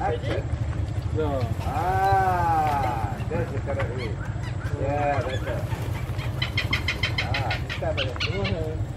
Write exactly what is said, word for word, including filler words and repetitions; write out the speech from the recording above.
Action. Ya. Ah, that's the correct way. Yeah, better. Ah, this time better. Oh,